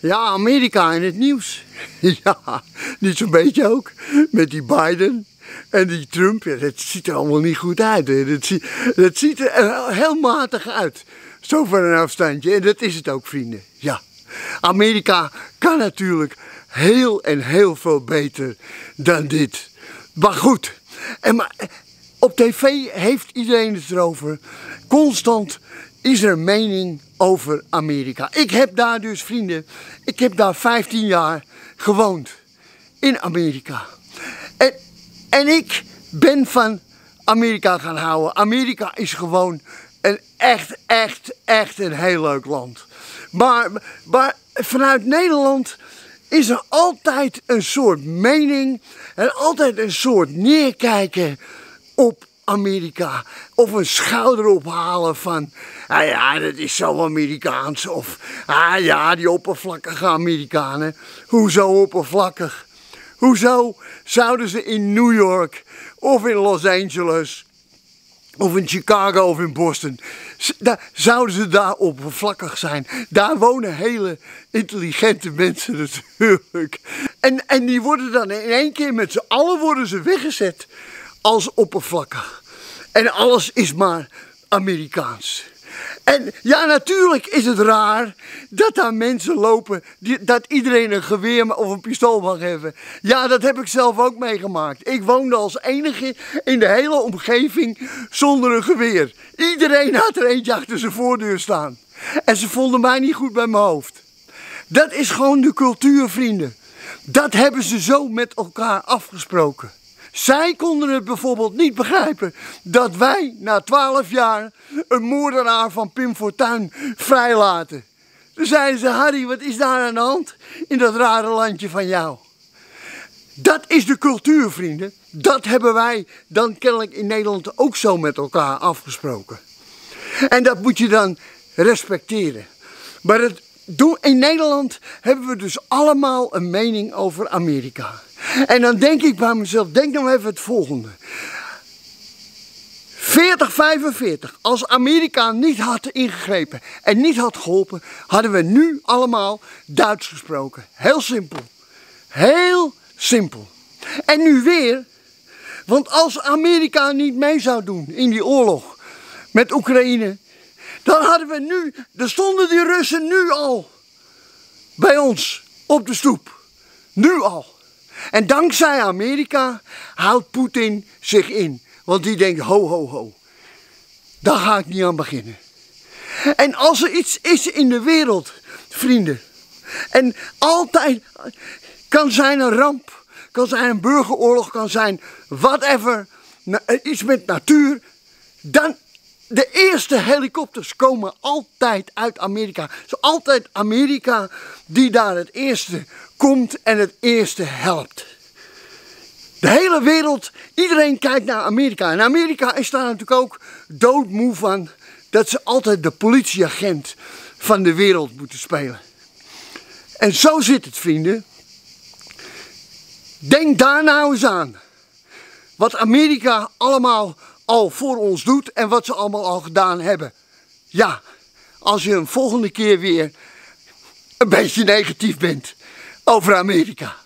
Ja, Amerika in het nieuws. Ja, niet zo'n beetje ook. Met die Biden en die Trump. Ja, dat ziet er allemaal niet goed uit. Hè. Dat ziet er heel matig uit. Zo van een afstandje. En dat is het ook, vrienden. Ja. Amerika kan natuurlijk heel veel beter dan dit. Maar goed. Op tv heeft iedereen het erover. Constant is er een mening over Amerika. Ik heb daar dus, vrienden, ik heb daar 15 jaar gewoond. In Amerika. En ik ben van Amerika gaan houden. Amerika is gewoon een echt een heel leuk land. Maar vanuit Nederland is er altijd een soort mening en altijd een soort neerkijken op Amerika. Of een schouder ophalen van, ah ja, dat is zo Amerikaans. Of, ah ja, die oppervlakkige Amerikanen. Hoezo oppervlakkig? Hoezo zouden ze in New York of in Los Angeles of in Chicago of in Boston, zouden ze daar oppervlakkig zijn? Daar wonen hele intelligente mensen natuurlijk. En die worden dan in één keer met z'n allen worden ze weggezet als oppervlakkig. En alles is maar Amerikaans. En ja, natuurlijk is het raar dat daar mensen lopen, dat iedereen een geweer of een pistool mag hebben. Ja, dat heb ik zelf ook meegemaakt. Ik woonde als enige in de hele omgeving zonder een geweer. Iedereen had er eentje achter zijn voordeur staan. En ze vonden mij niet goed bij mijn hoofd. Dat is gewoon de cultuur, vrienden. Dat hebben ze zo met elkaar afgesproken. Zij konden het bijvoorbeeld niet begrijpen dat wij na 12 jaar een moordenaar van Pim Fortuyn vrijlaten. Toen zeiden ze, Harry, wat is daar aan de hand in dat rare landje van jou? Dat is de cultuur, vrienden. Dat hebben wij dan kennelijk in Nederland ook zo met elkaar afgesproken. En dat moet je dan respecteren. Maar in Nederland hebben we dus allemaal een mening over Amerika. En dan denk ik bij mezelf, denk nou even het volgende. 45, als Amerika niet had ingegrepen en niet had geholpen, hadden we nu allemaal Duits gesproken. Heel simpel. Heel simpel. En nu weer, want als Amerika niet mee zou doen in die oorlog met Oekraïne, dan hadden we nu, er stonden die Russen nu al bij ons op de stoep. Nu al. En dankzij Amerika houdt Poetin zich in. Want die denkt, ho, daar ga ik niet aan beginnen. En als er iets is in de wereld, vrienden, en altijd kan zijn een ramp, kan zijn een burgeroorlog, kan zijn whatever, iets met natuur, dan de eerste helikopters komen altijd uit Amerika. Het is altijd Amerika die daar het eerste komt en het eerste helpt. De hele wereld, iedereen kijkt naar Amerika. En Amerika is daar natuurlijk ook doodmoe van dat ze altijd de politieagent van de wereld moeten spelen. En zo zit het, vrienden. Denk daar nou eens aan. Wat Amerika allemaal al voor ons doet en wat ze allemaal al gedaan hebben. Ja, als je een volgende keer weer een beetje negatief bent over Amerika.